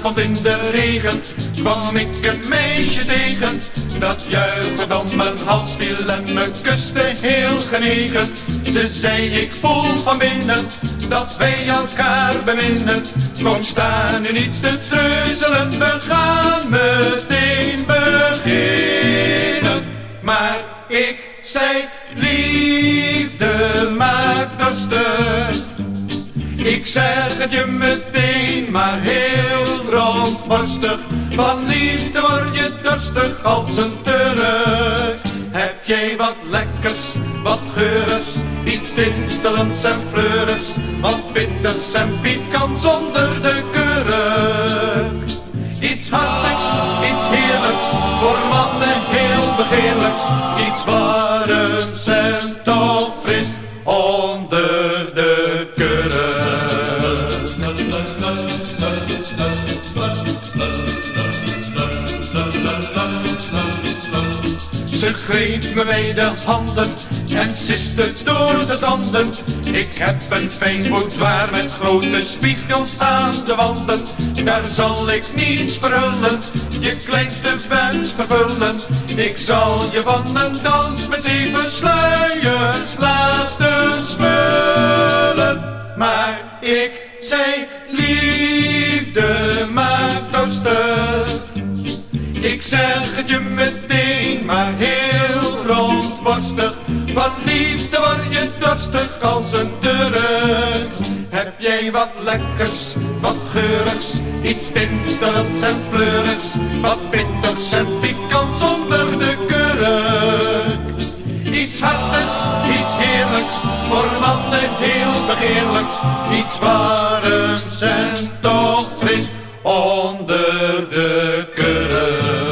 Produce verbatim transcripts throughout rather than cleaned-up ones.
avond in de regen kwam ik een meisje tegen, dat juichend om mijn hals viel en me kuste heel genegen. Ze zei: ik voel van binnen dat wij elkaar beminnen. Kom, sta nu niet te treuzelen, we gaan meteen beginnen. Maar ik zei: liefde maakt dorstig. Ik zeg het je meteen, maar heel rondborstig. Van liefde word je dorstig als een turk. Heb jij wat lekkers, wat geurers, iets tintelends en fleurers, wat bitters en pikants onder de kurk. Iets hartigs, iets heerlijks, voor mannen heel begeerlijks. Iets warms en toch fris onder de kurk. Ze greep me bij de handen en siste door de tanden. Ik heb een fijn boudoir met grote spiegels aan de wanden. Daar zal ik niets verhullen, je kleinste wens vervullen. Ik zal je van een dans met zeven sluiers laten smullen. Maar ik zei: liefde maakt dorstig. Ik zeg het je meteen, maar heel rondborstig. Van liefde word je dorstig als een turk. Heb jij wat lekkers, wat geurigs, iets tintelends en fleurigs, wat bitters en pikants onder de kurk. Iets hartigs, iets heerlijks, voor mannen heel begeerlijks. Iets warms en toch fris onder de kurk.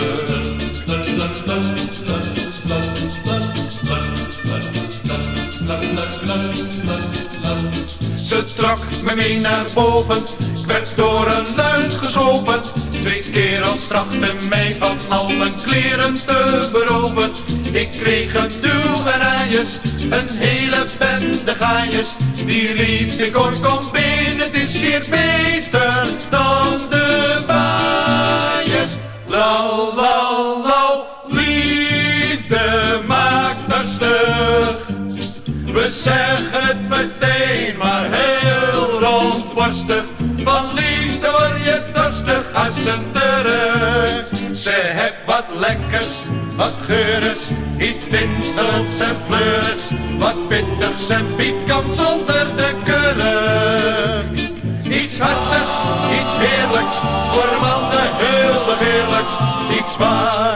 Ze trok me mee naar boven, ik werd door een luik geschoven. Twee keer als trachtte mij van al mijn kleren te beroven. Ik kreeg een duw en aaiers, een hele bende gaaiers. Die riep: ik hoor, kom binnen, het is hier beter dan de baaiers. Lau, lau, lau, liefde maakt dorstig. We zeggen het meteen, maar heel rondborstig. Van liefde word je dorstig als een turk. Ze heeft wat lekkers, wat geurers, iets tintelends en fleurers, wat bitters en pikants onder de kurk. Iets hartigs, iets heerlijks, voor mannen heel begeerlijks. Iets waar